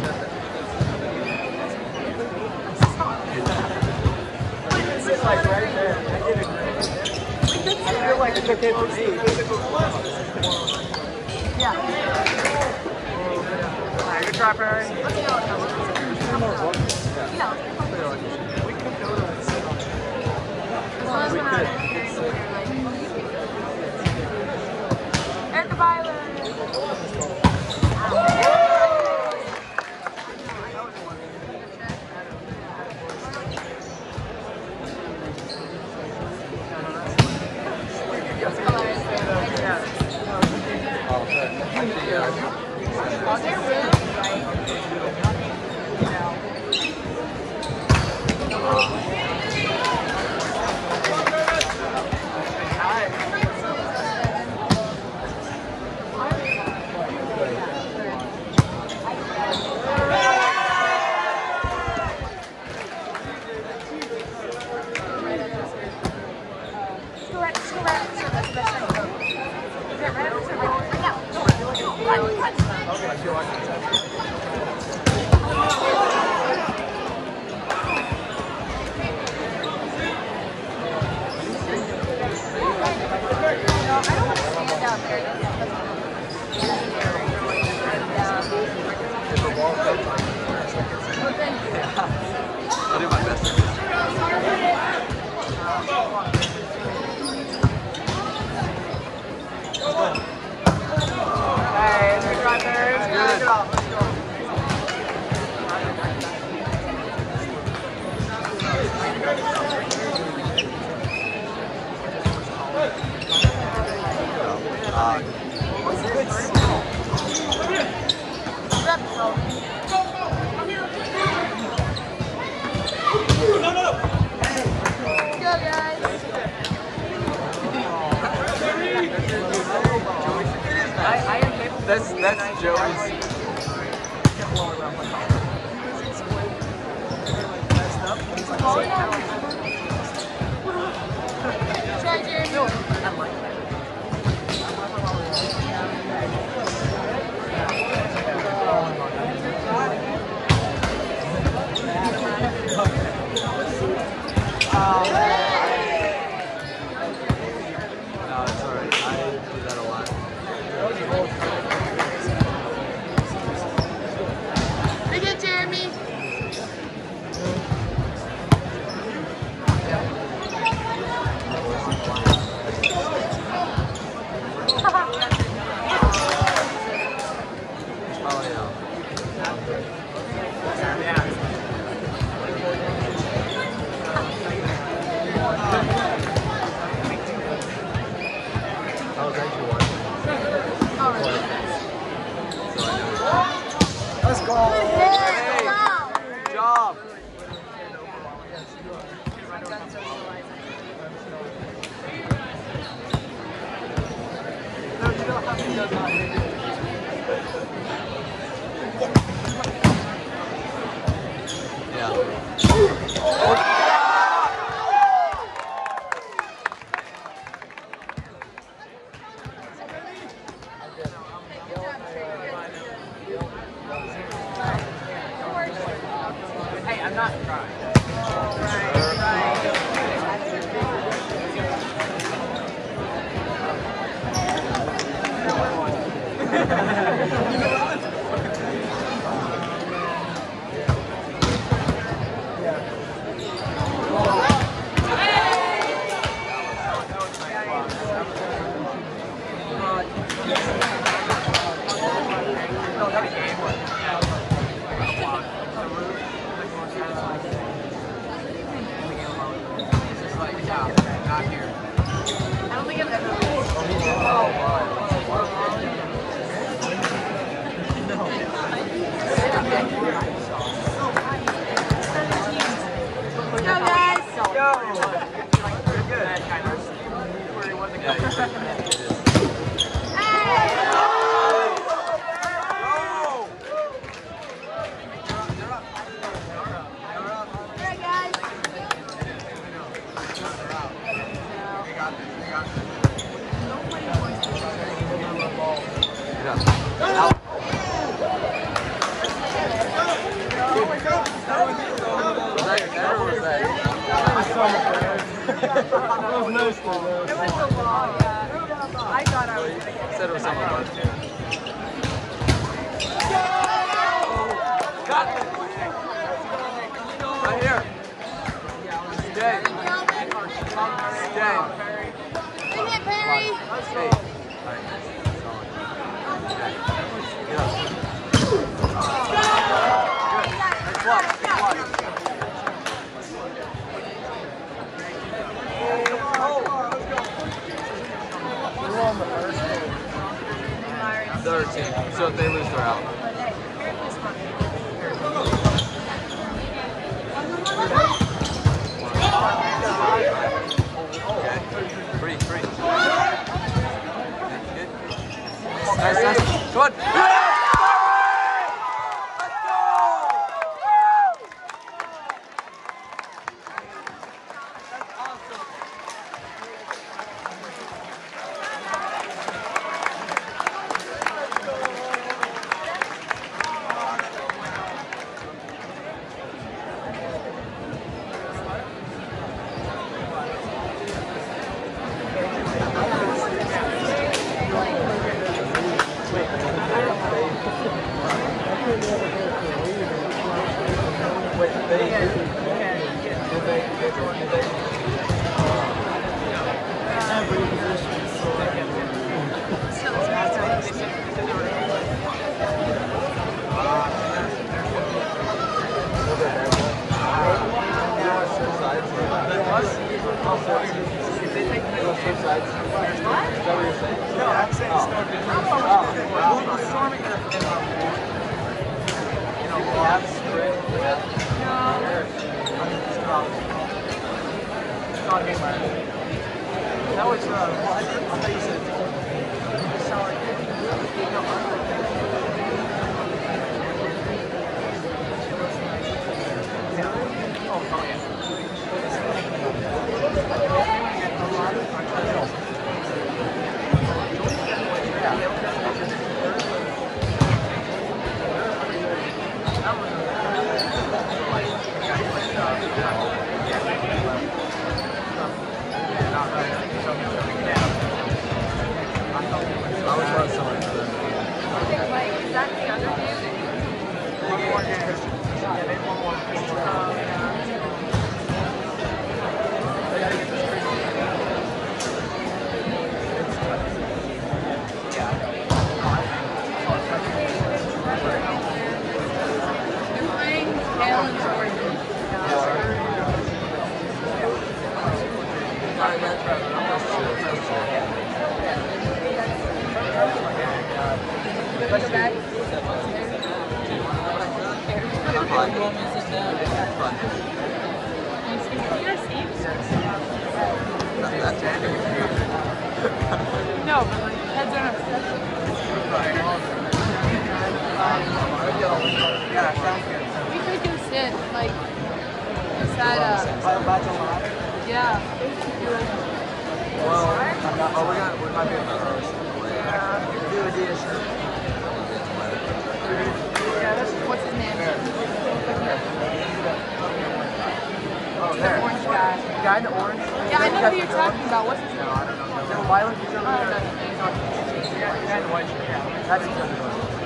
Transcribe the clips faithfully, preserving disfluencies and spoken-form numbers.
It's like right there. I did agree. I feel like it's okay for me. Yeah. Alright, good try, Perry. Yeah. We could go to We could. Erica Byler. I'll do my best. Hey, good try, Perry. Good. Let's go. Uh, I, I am capable. that's that's Joey's. Try, Jeremy. I like that. No, it's alright. I do that a lot. Big hit, Jeremy. Oh yeah. I was actually watching. Oh, really? Let's go. Hey, wow. Good job. No, you don't have to go down. Yeah. Hey, I'm not trying. No, that was game one. That was nice, though. It was a long, yeah. I thought I was going to get Said it was someone else. Got it. Right here. Stay. Stay. Bring it, Perry. Stay. Get up. Good. Nice block. Nice block. Third team. So if they lose, they're out. Okay. Free, free. Good. Nice, nice. Come on. That was, uh, well, I thought you said sour No, but like heads are upset. Yeah, sounds good. We could go sit like beside uh yeah. Well, oh, we got, we might be in the roast. Do a dish. What's his name? Oh, The there. orange guy. The guy in the orange? Yeah, I know who you're talking about. What's his name? No, I don't know. Is there a violent picture over Oh, there? no. The guy in the white shirt, yeah. That's exactly what it was.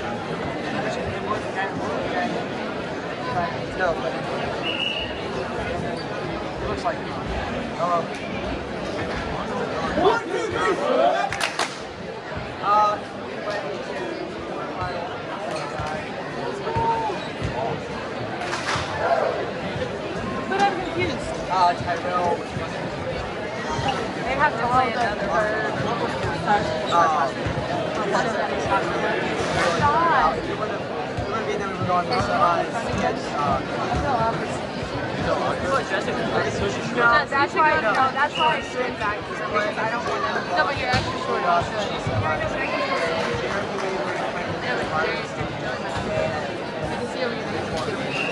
No, but it looks like him. Hello. One, two, three, four. Uh, But I'm confused. uh, Tyrell. They have to play another bird. Uh, God. we would have, we would have been able to go on this side. Uh, I feel awkward. No, No, that's why, no, that's why I stood back for some reason. I don't want to. No, but you're extra short. You should. Yeah, but there's you can see over your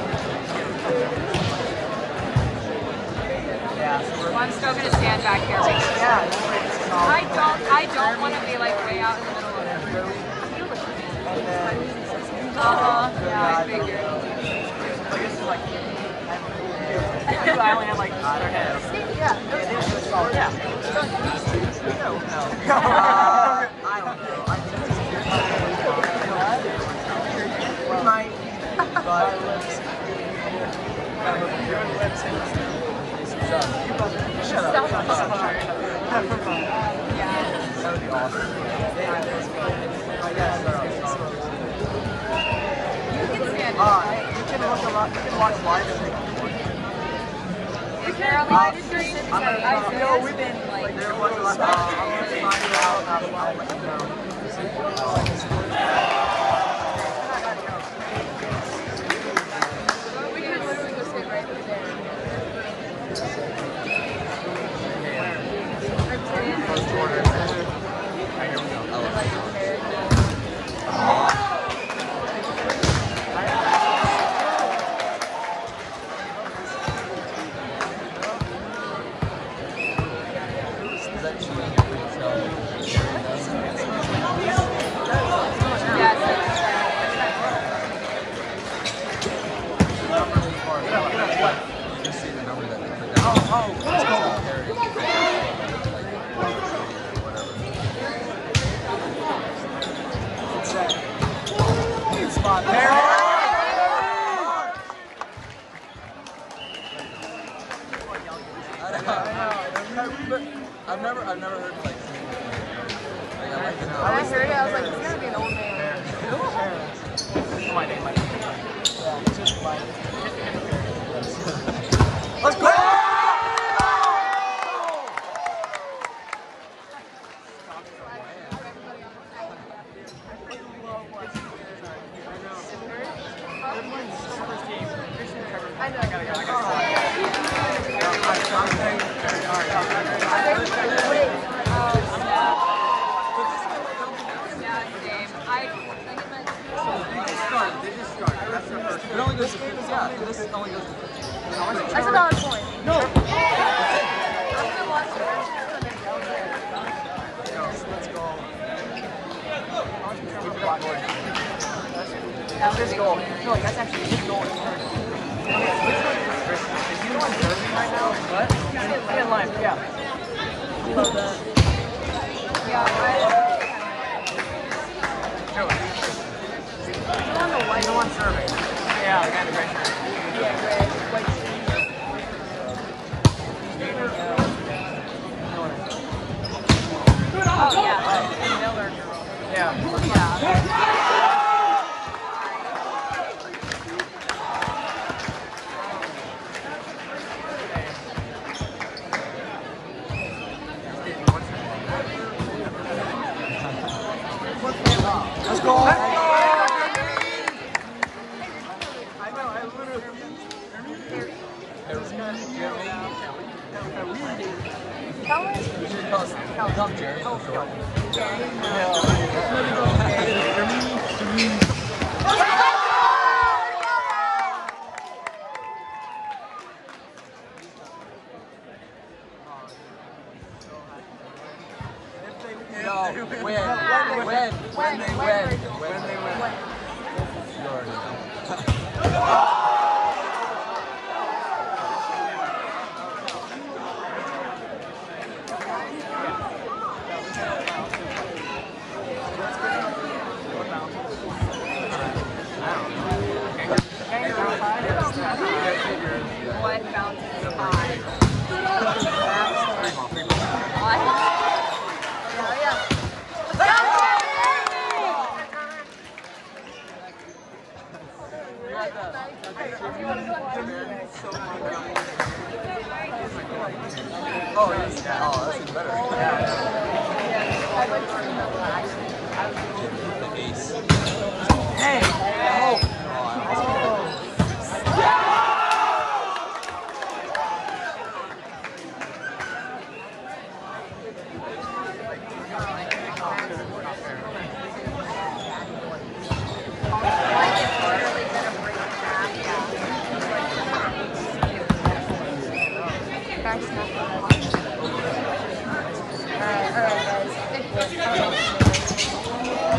yeah, so we're, Well, I'm still gonna stand back here. yeah, I don't. I don't want to be like way out in the middle of it. and then, Uh huh. Yeah, I figured. I guess it's like, I only have like, I don't know. Yeah. Yeah. Uh, I don't know. I think we might, but shut up. Shut up. Yeah. That would be awesome. Uh, you can watch a lot. You can watch live stream. Is there a live stream? I'm gonna, I uh, know we've been like. there was a lot. Uh, I'm gonna find it out. and I'll, I'll let you know. We could literally go sit right there. First order. Here we go. I've never, I've never heard like. Like, I like it. When I heard it, I was like, "It's gonna be an old man." My name, my name. Yeah, just my. Let's go! I know. It only goes to fifty. Yeah, this only goes to fifty. That's a dollar point. No. I'm gonna watch it. Let's go. That was His goal. No, that's actually his goal. Is he the one serving right now? What? He's in line. Yeah. love that. Yeah, I. He's on the white one serving. Yeah, the guy in the gray shirt. Yeah, red, white Oh, yeah. And Miller. Yeah. Yeah. Let's go. Let's go. I know, I literally. You should call, call him Jerry for short. No, when, when, when, when they win, when they win. You already know. What bounces high? Oh, yes. Yeah. Oh, that's even better. Yeah. The ace. Hey! Oh! Alright, alright guys.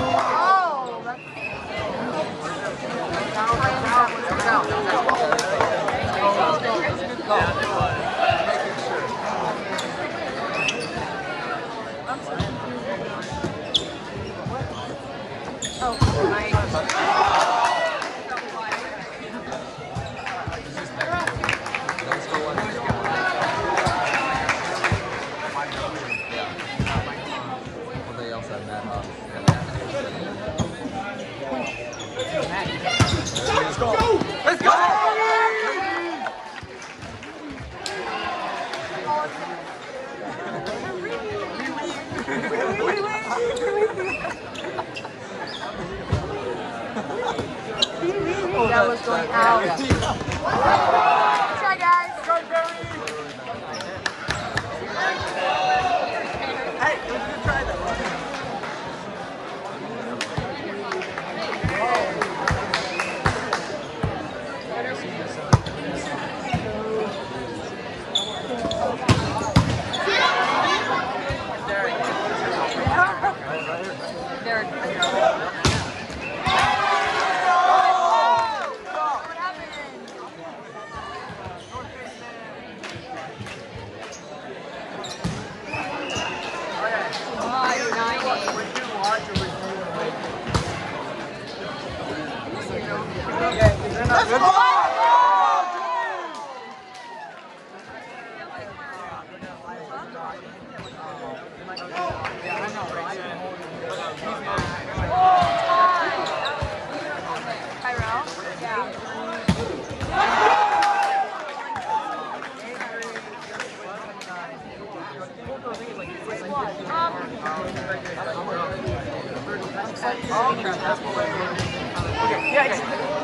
that was going out. Try, guys. Hey, let's go try that. Derek. Good ball! Yeah,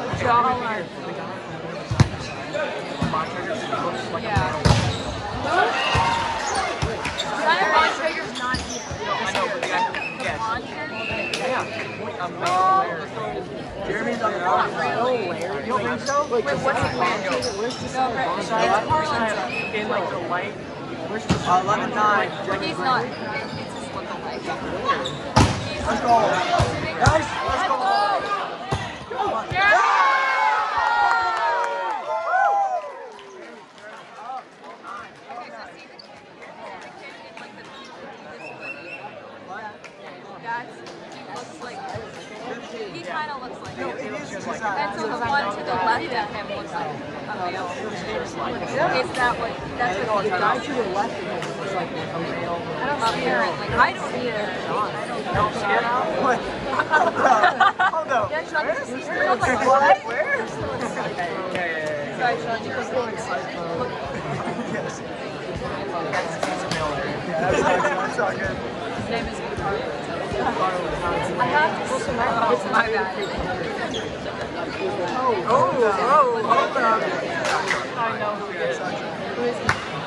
Jeremy's on the block. You don't think so? Wait, what's the plan? In like the light. eleven nine. He's not. It's just looking like. Let's go. Guys, let's go. He kind of looks like No, it is just like and so the one to the left of him looks like a male. Is that what, that's what the guy to the left of him looks like a male. Apparently. I don't either. Don't scare now? What? Hold up. Yeah, Sean, did you see her? I was Where? like, what? Where? Sorry, Sean, you was really excited. Yes. That's all good. His name is Carlos. I have to listen back. It's my bad. Oh, oh, hold up. I know who it is. Who is he?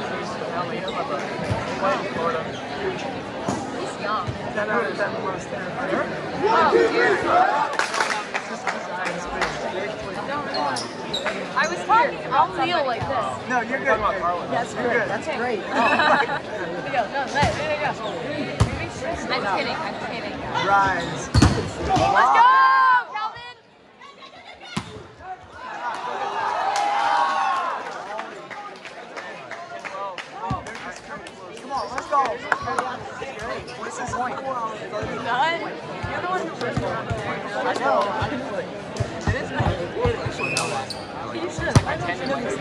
He's young. ten out of ten mustache. Oh, dear. I was talking about Leo like this. No, you're good. That's You're good. That's great. There you go. No, there you go. I'm kidding. I'm kidding. Rise. Let's go, Calvin! Come on, let's go. What's this point? None? You're the one who first one. Let's go. It is nice. You should. I know you know this.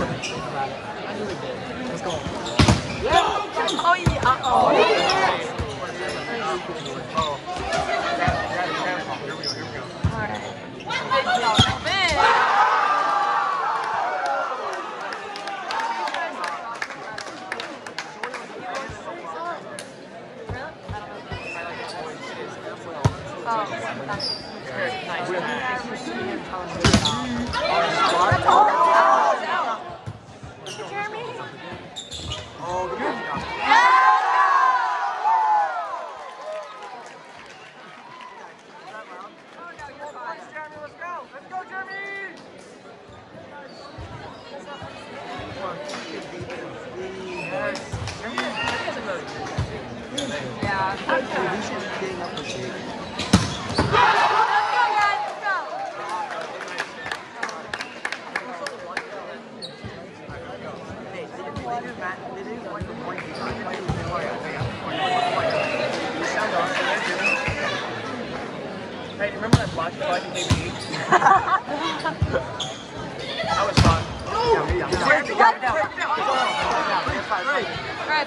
Let's go. Oh, yeah. Uh-oh. Alright. Jeremy? Oh, good. Yeah. Let's go, guys. Let's go. Hey, remember that black flag you gave me? That was fun. Red.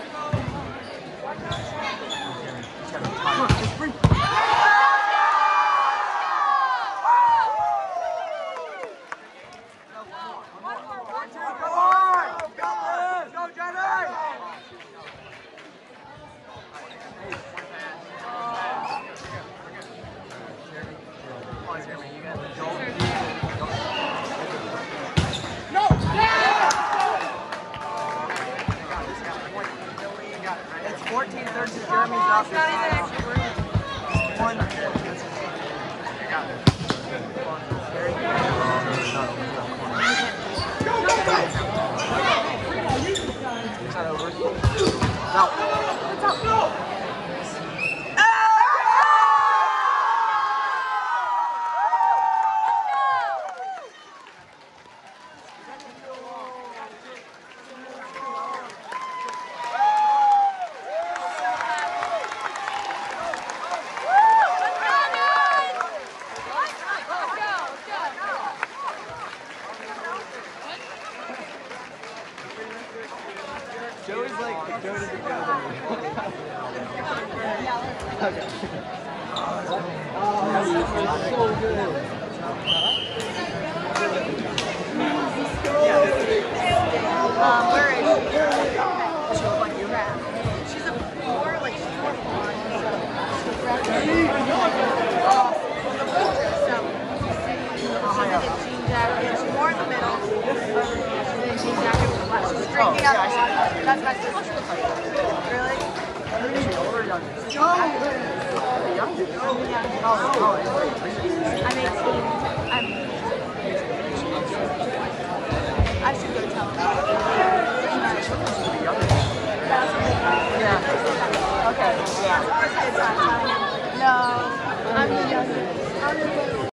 Joey's like, Joey doesn't go there. Okay. Oh, so good. Um, where is she? She looks like you. She's a four, like she's more blonde. So, she's in a jean jacket. She's more in the middle. She's in a jean jacket with a black. She's drinking out of water. That's my sister. Really? Is she older or younger? Younger. I'm eighteen. I'm. I should go tell her. Yeah. Okay. Yeah. No, I'm the youngest. I'm the youngest.